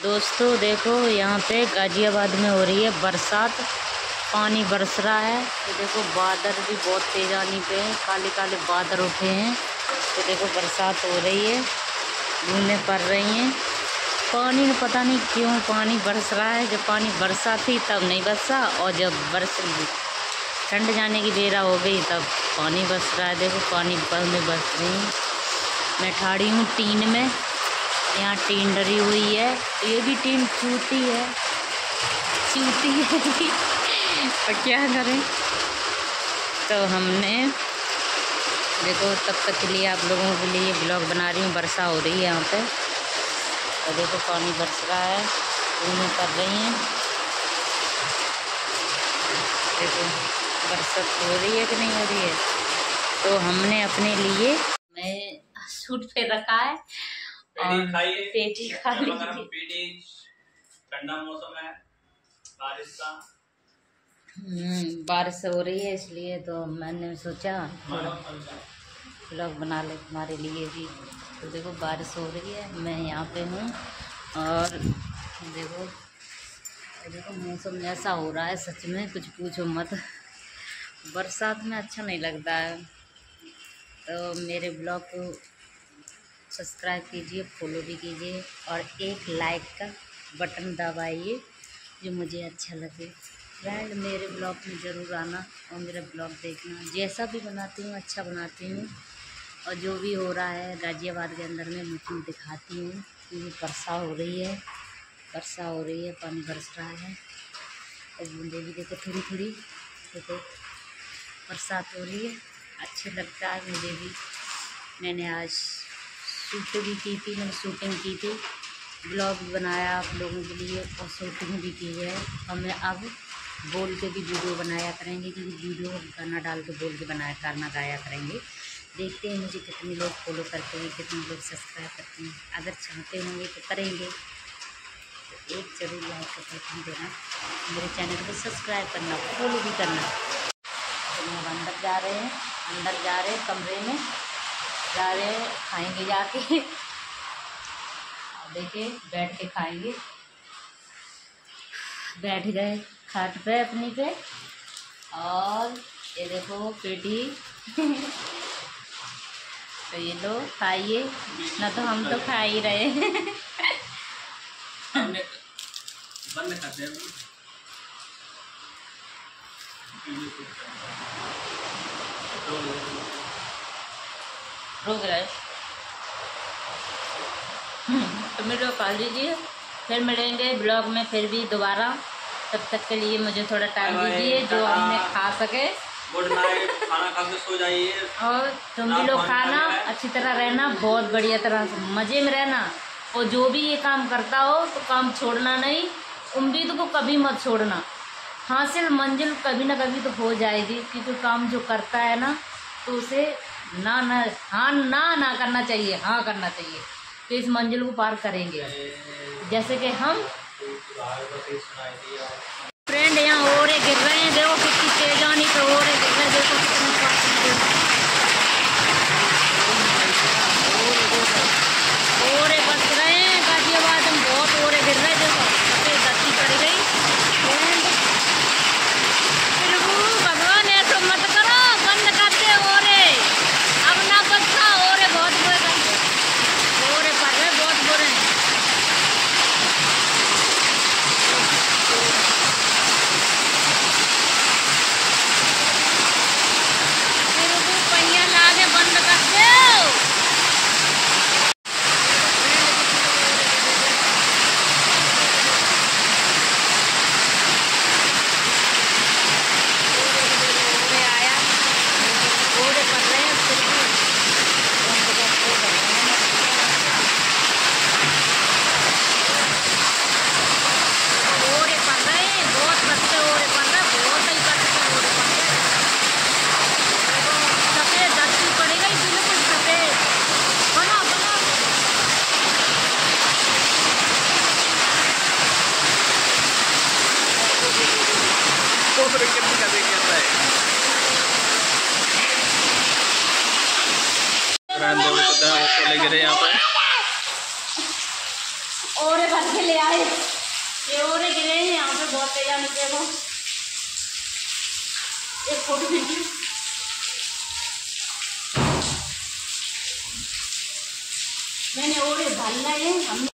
दोस्तों देखो यहाँ पे गाजियाबाद में हो रही है बरसात। पानी बरस रहा है। तो देखो बादल भी बहुत तेज आने पे हैं, काले काले बादल उठे हैं। तो देखो बरसात हो रही है, बूंदें पड़ रही हैं। पानी में पता नहीं क्यों पानी बरस रहा है। जब पानी बरसा थी तब नहीं बरसा, और जब ठंड जाने की बेरा हो गई तब पानी बरस रहा है। देखो पानी में बरस रही हैं। मैं ठाड़ी हूँ टीन में, यहाँ टीन डरी हुई है। तो ये भी टीन चूती है और क्या करें। तो हमने देखो तब तक के लिए आप लोगों के लिए ब्लॉग बना रही हूँ। वर्षा हो रही है यहाँ पे। तो देखो पानी बरस रहा है, बूंदें पड़ रही हैं। देखो बरसात हो रही है कि नहीं हो रही है। तो हमने अपने लिए मैं सूट पे रखा है और पेटी खा लीजिए। ठंडा मौसम है, बारिश का। बारिश हो रही है इसलिए तो मैंने सोचा ब्लॉग बना ले तुम्हारे लिए भी। तो देखो बारिश हो रही है, मैं यहाँ पे हूँ और देखो मौसम ऐसा हो रहा है सच में कुछ पूछो मत। बरसात में अच्छा नहीं लगता है। तो मेरे ब्लॉग को सब्सक्राइब कीजिए, फॉलो भी कीजिए और एक लाइक का बटन दबाइए जो मुझे अच्छा लगे। फ्रेंड मेरे ब्लॉग में ज़रूर आना और मेरा ब्लॉग देखना। जैसा भी बनाती हूँ अच्छा बनाती हूँ, और जो भी हो रहा है गाजियाबाद के अंदर में मुझे दिखाती हूँ। क्योंकि वर्षा हो रही है, पानी बरस रहा है और बूंदे भी देखो थोड़ी थोड़ी। देखो बरसात हो रही है, अच्छे लगता है मुझे भी। मैंने आज शूटिंग भी की थी, मैंने शूटिंग की थी, ब्लॉग भी बनाया आप लोगों के लिए और शूटिंग भी की है। और मैं अब बोल के भी वीडियो बनाया करेंगे, क्योंकि वीडियो गाना डाल के बोल के करना गाया करेंगे। देखते हैं मुझे कितने लोग फॉलो करते हैं, कितने लोग सब्सक्राइब करते हैं। अगर चाहते होंगे तो करेंगे, तो एक जरूर लाइक का बटन देना, मेरे चैनल को सब्सक्राइब करना, फॉलो भी करना। तो हम अंदर जा रहे हैं, कमरे में जा रहे हैं, खाएंगे जाके। देखिए बैठ के खाएंगे। बैठ गए खाट पे अपनी पे, और ये देखो पेटी। तो ये लो खाइए ना, तो हम तो खा ही रहे हैं। बंद करते हैं। रोक रहे तो वीडियो खा लीजिए, फिर मिलेंगे ब्लॉग में फिर भी दोबारा। तब तक के लिए मुझे थोड़ा टाइम दीजिए जो हमने खा सके। गुड नाइट, खाना खा के सो जाइए। और तुम भी लोग खाना, अच्छी तरह रहना, बहुत बढ़िया तरह से मज़े में रहना। और जो भी ये काम करता हो तो काम छोड़ना नहीं, उम्मीद को कभी मत छोड़ना। हासिल मंजिल कभी ना कभी तो हो जाएगी, क्योंकि काम जो करता है ना तो उसे ना करना चाहिए, हाँ करना चाहिए। तो इस मंजिल को पार करेंगे, जैसे कि हम। फ्रेंड यहाँ ओरे गिर रहे हैं, देखो कितनी तेज आनी पे ओरे गिर रहे हैं। देखो ओरे बस रहे हैं गाजियाबाद में, बहुत ओरे गिर रहे हैं। देखो सफेद धरती पड़ गई। भगवान ऐसा मत करो, बंद करते ओरे, अब ना बच्चा ओरे बहुत बुरे ओरे पड़ रहे, बहुत बुरे। पहिया लागे बंद कर दो। गिरे यहाँ पे। और निकाल के ले आए, ये ओरे गिरे हैं यहाँ पे बहुत तेज आने के। वो एक फोटो खींची, मैंने ओरे डालना है हम